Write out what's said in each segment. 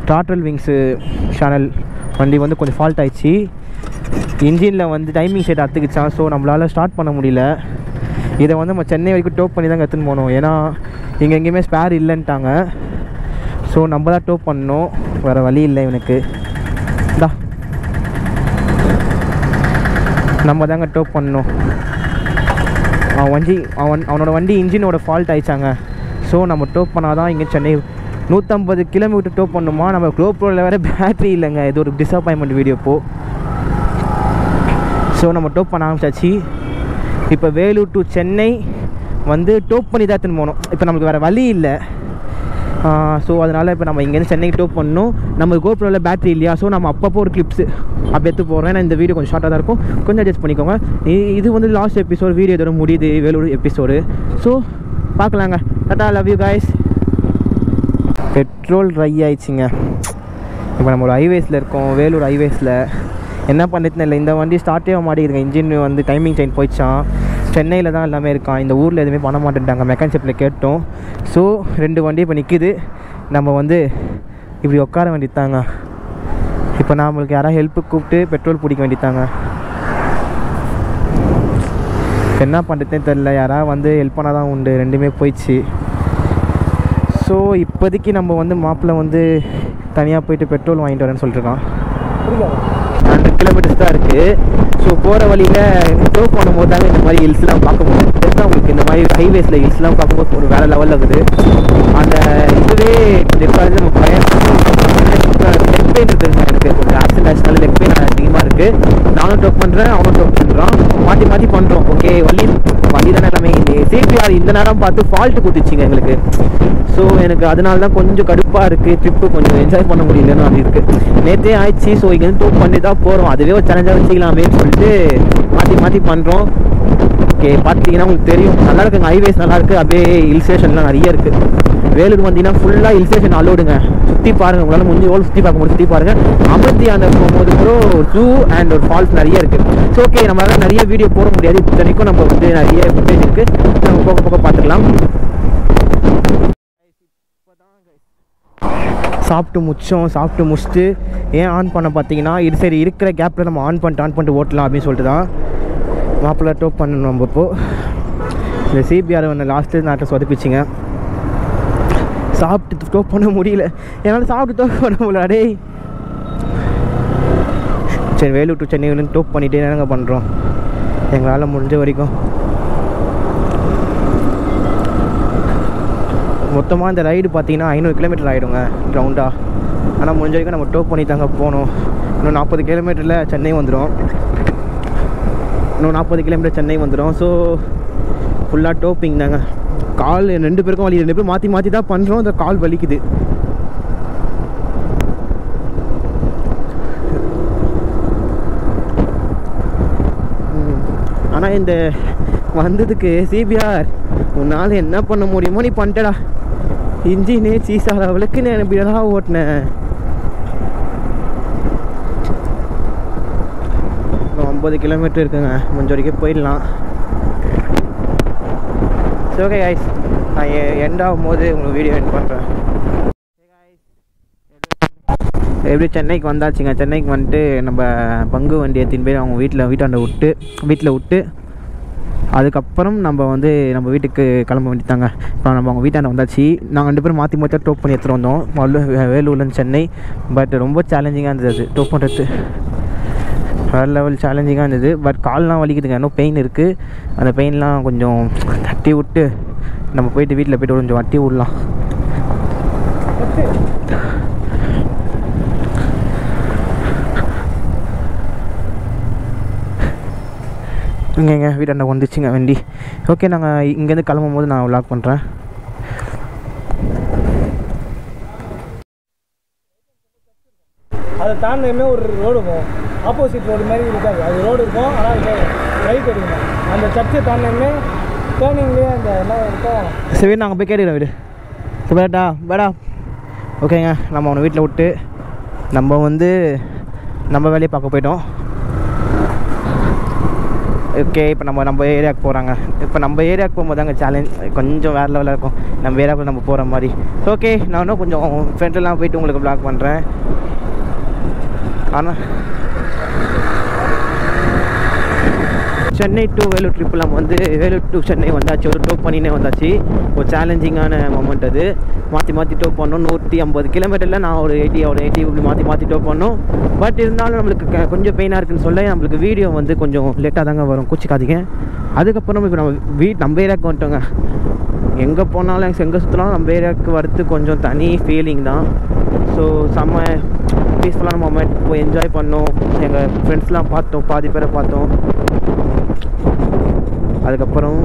டார்டல் wings channel வண்டி வந்து கொஞ்சம் ஃபால்ட் ஆயிடுச்சு. இன்ஜினில் வந்து டைமிங் செட் அத்துக்குச்சான். ஸோ நம்மளால் ஸ்டார்ட் பண்ண முடியல. இதை வந்து நம்ம சென்னை வரைக்கும் டோப் பண்ணி தான் எடுத்துன்னு போனோம். ஏன்னா இங்கே எங்கேயுமே ஸ்பேர் இல்லைன்ட்டாங்க. ஸோ நம்ம தான் டோப் பண்ணணும், வேறு வழி இல்லை. இவனுக்கு நம்ம தாங்க டோப் பண்ணணும். அவனோட வண்டி இன்ஜினோட ஃபால்ட் ஆயிடுச்சாங்க. ஸோ நம்ம டோப் பண்ணால் தான் இங்கே சென்னை 150 கிலோமீட்டர் டோப் பண்ணணுமா. நம்ம GoProவில் வேறு பேட்ரி இல்லைங்க. இது ஒரு டிஸப்பாயின்மெண்ட் வீடியோ இப்போது. ஸோ நம்ம டோப் பண்ண ஆரம்பிச்சாச்சு. இப்போ வேலூர் டு சென்னை வந்து டோப் பண்ணி தான் எடுத்துன்னு போகணும். இப்போ நமக்கு வேறு வழி இல்லை. ஸோ அதனால் இப்போ நம்ம இங்கேருந்து சென்னைக்கு டோப் பண்ணணும். நம்ம GoProவில் பேட்ரி இல்லையா. ஸோ நம்ம அப்பப்போ ஒரு கிளிப்ஸு அப்போ எடுத்து போகிறோம். ஏன்னா இந்த வீடியோ கொஞ்சம் ஷார்ட்டாக தான் இருக்கும், கொஞ்சம் அட்ஜஸ்ட் பண்ணிக்கோங்க. இது வந்து லாஸ்ட் எபிசோடு, வீடியோ இதோட முடியுது வேலூர் எபிசோடு. ஸோ பார்க்கலாங்க. Ta-ta, love you guys. Petrol dry ஆயிடுச்சுங்க. இப்போ நம்ம ஒரு ஹைவேஸில் இருக்கோம், வேலூர் ஹைவேஸில். என்ன பண்ணுறதுன்னு இல்லை, இந்த வண்டி ஸ்டார்ட்டே மாட்டேங்குதுங்க. இன்ஜின் வந்து டைமிங் செயின் போயிடுச்சான். சென்னையில் தான் எல்லாமே இருக்கான், இந்த ஊரில் எதுவுமே பண்ண மாட்டேன்ட்டாங்க. மெக்கானிக் கேட்டோம். ஸோ 2 வண்டி இப்போ நிற்கிது. நம்ம வந்து இப்படி உட்கார வேண்டியதாங்க. இப்போ நம்மளுக்கு யாராவது ஹெல்ப்புக்கு கூப்பிட்டு பெட்ரோல் பிடிக்க வேண்டியதாங்க. என்ன பண்ணுறதுன்னு தெரில, யாராவது வந்து ஹெல்ப் பண்ணால் தான் உண்டு. 2மே போயிடுச்சு. ஸோ இப்போதைக்கு நம்ம வந்து மாப்பிள்ளை வந்து தனியாக போயிட்டு பெட்ரோல் வாங்கிட்டு வரேன்னு சொல்லிட்டுருக்கான். 100 கிலோமீட்டர்ஸ் தான் இருக்குது. ஸோ போகிற வழியில் டோப் பண்ணும்போது தாங்க இந்த மாதிரி ஹில்ஸ்லாம் பார்க்க முடியும். உங்களுக்கு இந்த மாதிரி ஹைவேஸில் ஹில்ஸ்லாம் பார்க்கும்போது ஒரு வேறு லெவலில் இருக்குது. அந்த இதுவே டிஃப்ரெண்ட். நம்ம பயணம் லெக் பெயின் இருக்குதுங்க. எனக்கு கொஞ்சம் ஆக்சிடென்ட்னால லெக் பெயின் அதிகமாக இருக்குது. நானும் டோப் பண்ணுறேன், அவனும் டோப் பண்ணுறான். மாற்றி பண்ணுறோம். ஓகே, வண்டி தானே எல்லாமே. CPR இந்த நேரம் பார்த்து ஃபால்ட்டு கொடுத்துச்சிங்க எங்களுக்கு. ஸோ எனக்கு அதனால தான் கொஞ்சம் கடுப்பாக இருக்குது. ட்ரிப்பு கொஞ்சம் என்ஜாய் பண்ண முடியலன்னு அது இருக்குது. நேற்றே ஆயிடுச்சு. ஸோ இங்கேருந்து டோப் பண்ணி தான் போகிறோம். அதுவே ஒரு சேலஞ்சாக வச்சுக்கலாமேன்னு சொல்லிட்டு மாற்றி பண்ணுறோம். ஓகே, பார்த்தீங்கன்னா உங்களுக்கு தெரியும், நல்லா இருக்குங்க. ஹைவேஸ் நல்லா இருக்குது. அப்படியே ஹில் ஸ்டேஷன்லாம் நிறைய இருக்குது. வேலூர் வந்தீங்கன்னா ஃபுல்லாக ஹில் ஸ்டேஷன் அலோடுங்க. சுற்றி பாருங்கள், உங்களால் முடிஞ்ச எவ்வளோ சுற்றி பார்க்க முடியும் சுற்றி பாருங்கள். அமர்த்தி அந்த போகும்போது கூட ஒரு ஜூ அண்ட் ஒரு ஃபால்ஸ் நிறைய இருக்குது. ஸோ ஓகே, நம்மளால் நிறைய வீடியோ போட முடியாது. இத்தனைக்கும் நம்ம வந்து நிறைய ஃபுட்டேஜ் இருக்குது. நம்ம போக பார்த்துக்கலாம். சாப்பிட்டு முடிச்சுட்டு ஏன் ஆன் பண்ண பார்த்தீங்கன்னா, இது சரி இருக்கிற கேப்பில் நம்ம ஆன் பண்ணிட்டு ஓட்டலாம் அப்படின்னு சொல்லிட்டு தான் மாப்பிள்ளை டோப் பண்ணணும். நம்ம இப்போது இந்த CPR ஒன்று லாஸ்ட்டு நாட்டை சொதப்பிச்சிங்க. சாப்பிட்டு டோப் பண்ண முடியல, என்னால் சாப்பிட்டு டோப் பண்ண முடியல. அடே சரி, வேலூர் டு சென்னை வந்து டோப் பண்ணிகிட்டே என்னங்க பண்ணுறோம் எங்களால் முடிஞ்ச வரைக்கும். மொத்தமாக இந்த ரைடு பார்த்தீங்கன்னா 500 கிலோமீட்டர் ஆகிடுங்க ரவுண்டாக. ஆனால் முடிஞ்ச வரைக்கும் நம்ம டோப் பண்ணி தாங்க போகணும். இன்னும் 40 கிலோமீட்டரில் சென்னை வந்துடும். ஸோ ஃபுல்லாக டோப்பிங் தாங்க. கால் 2 பேருக்கும் வலி. 2 பேரும் மாற்றி தான் பண்ணுறோம். இந்த கால் வலிக்குது. ஆனால் இந்த வந்ததுக்கு CPR உன்னால் என்ன பண்ண முடியுமோ நீ பண்ணிட்டடா. இன்ஜினே சீசார அவளுக்கு நான் இப்படியெல்லாம் ஓட்டினேன். 50 கிலோமீட்டர் இருக்குங்க, முடிஞ்ச வரைக்கும் போயிடலாம். ஸோ ஓகே கைஸ், நான் எண்ட் ஆகும்போது உங்களுக்கு வீடியோ எண்ட் பண்ணுறேன். எப்படி சென்னைக்கு வந்தாச்சுங்க. சென்னைக்கு வந்துட்டு நம்ம பங்கு வண்டி எடுத்துன்னு போய் அவங்க வீட்டில் விட்டு அதுக்கப்புறம் நம்ம வந்து நம்ம வீட்டுக்கு கிளம்ப வேண்டியதாங்க. இப்போ நம்ம அவங்க வீட்டாண்ட வந்தாச்சு. நாங்கள் 2 பேரும் மாற்றி டோப் பண்ணி எடுத்துகிட்டு வந்தோம் வேலூர்லேருந்து சென்னை. பட் ரொம்ப சேலஞ்சிங்காக இருந்தது அது டோப் பண்ணுறது. வேறு லெவல் சேலஞ்சிங்காக இருந்தது. பட் கால்லாம் வலிக்குதுங்க, இன்னும் பெயின் இருக்குது. அந்த பெயின்லாம் கொஞ்சம் தட்டி விட்டு நம்ம போயிட்டு வீட்டில் போய்ட்டு கொஞ்சம் வட்டி விடலாம். இங்கேங்க வீட்டாண்ட வந்துச்சுங்க வண்டி. ஓகே, நாங்கள் இங்கேருந்து கிளம்பும் போது நான் விளாக் பண்ணுறேன். அதை தாண்டியுமே ஒரு ரோடு இருக்கும், ஆப்போசிட் ரோடு மாதிரி இருக்காது. அது ரோடு இருக்கும், ஆனால் ரைட் எடுக்கணும். அந்த சர்ச்சை தாண்டியுமே டேர்னிங்லேயே அந்த என்ன இருக்கும். சரி, நாங்கள் போய் கேட்டுக்கிறோம் வீடு. பேடா ஓகேங்க. நம்ம அவனை வீட்டில் விட்டு நம்ம வந்து நம்ம வேலையை பார்க்க போயிட்டோம். ஓகே, இப்போ நம்ம ஏரியாவுக்கு போகிறாங்க. இப்போ நம்ம ஏரியாவுக்கு போகும்போது அங்கே சேலஞ்ச் கொஞ்சம் வேறு லெவலில் இருக்கும். நம்ம ஏரியாவுக்கு நம்ம போகிற மாதிரி. ஓகே, நான் இன்னும் கொஞ்சம் ஃப்ரெண்டெல்லாம் போயிட்டு உங்களுக்கு ப்ளாக் பண்ணுறேன். ஆனால் சென்னை டு வேலூர் ட்ரிப்பில் நம்ம வந்து வேலூர் டு சென்னை வந்தாச்சு. ஒரு டோப் பண்ணினே வந்தாச்சு. ஒரு சேலஞ்சிங்கான மொமெண்ட் அது. மாற்றி டோப் பண்ணோம். 150 கிலோமீட்டரில் நான் ஒரு 80 இப்படி மாற்றி டோப் பண்ணோம். பட் இருந்தாலும் நம்மளுக்கு கொஞ்சம் பெயினாக இருக்குன்னு சொல்ல நம்மளுக்கு வீடியோ வந்து கொஞ்சம் லேட்டாக தாங்க வரும், கூச்சிக்காதீங்க. அதுக்கப்புறம் இப்போ நம்ம ஏரியாவுக்கு வந்துட்டோங்க. எங்கே போனாலும் எங்கே சுற்றினாலும் நம்ம ஏரியாவுக்கு வரது கொஞ்சம் தனி ஃபீலிங் தான். ஸோ செம்ம பீஸ்ஃபுல்லான மொமெண்ட். போய் என்ஜாய் பண்ணோம். எங்கள் ஃப்ரெண்ட்ஸ்லாம் பார்த்தோம், பாதி பேரை பார்த்தோம். அதுக்கப்புறம்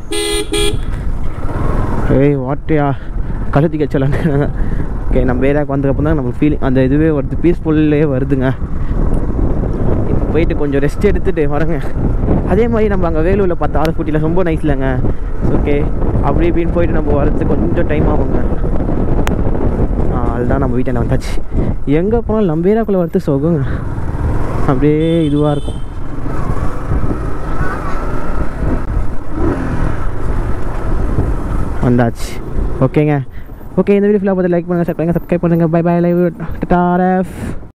வாட்டியா கழுத்தி கச்சலாங்க. ஓகே, நம்ம ஏரியாவுக்கு வந்ததுக்கப்புறம் தான் நம்ம ஃபீலிங் அந்த இதுவே வருது, பீஸ்ஃபுல்லே வருதுங்க. இப்போ போயிட்டு கொஞ்சம் ரெஸ்ட் எடுத்துகிட்டு வரேங்க. அதே மாதிரி நம்ம அங்கே வேலூரில் பார்த்த ஆரம்பூட்டியில் ரொம்ப நைஸ் இல்லைங்க. ஓகே, அப்படி இப்படின்னு போயிட்டு நம்ம வரது கொஞ்சம் டைம் ஆகுங்க. அதுதான் நம்ம வீட்டை வந்தாச்சு. எங்கே போனாலும் நம்ம ஏரியாக்குள்ளே வரது சொகுங்க. அப்படியே இதுவாக இருக்கும். வந்தாச்சு. ஓகேங்க. ஓகே, இந்த வீடியோ ஃபுல்லாக பார்த்து லைக் பண்ணுங்கள், சப்ஸ்கிரைப் பண்ணுங்கள். Bye bye. லைவ் டாடா.